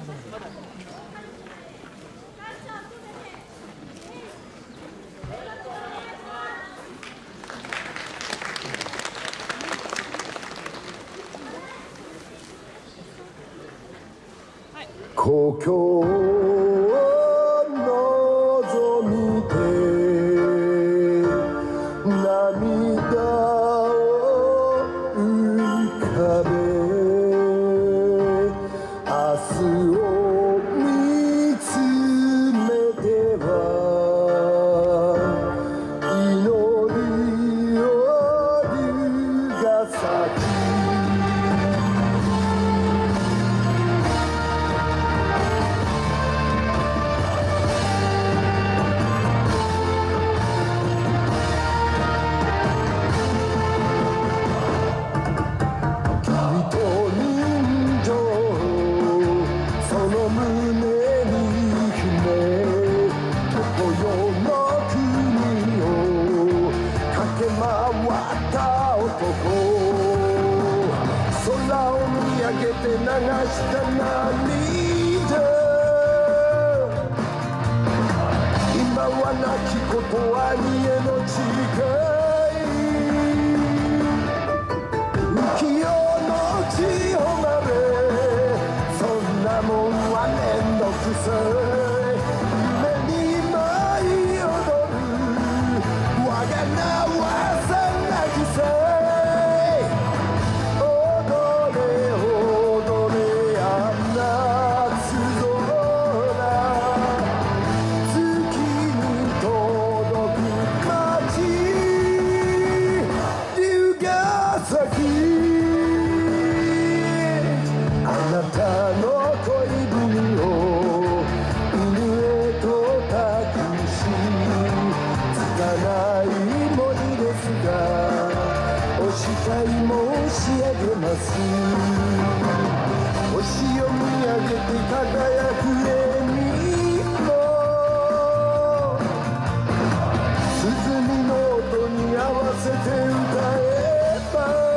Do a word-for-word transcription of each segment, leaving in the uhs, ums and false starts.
故郷を望みて涙を浮かべ明日を見つめては祈りを龍が咲き空を見上げて流した涙今は亡きこと兄への誓い浮世の地をまでそんなもんはめんどくさい夢に舞い踊る我が名はさなきさあなたの恋文を犬へと託し拙い文字ですがお誓い申し上げます星を見上げて輝く笑みも鼓の音に合わせて歌えば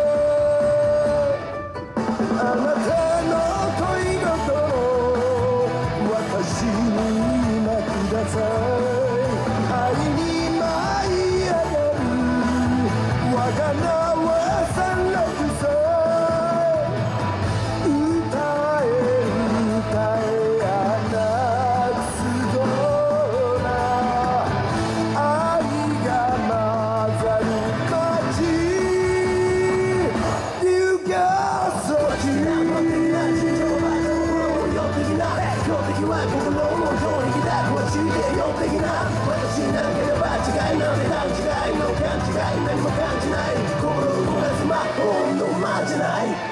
あなたの恋心私に今ください愛に舞い上がる我が名は三六歳歌え歌えあなつ空愛が混ざる街龍が咲き心の通りだこっちでよ的な私なければ違いなんて段違いの勘違い何も感じない心を動かす魔法の間じゃない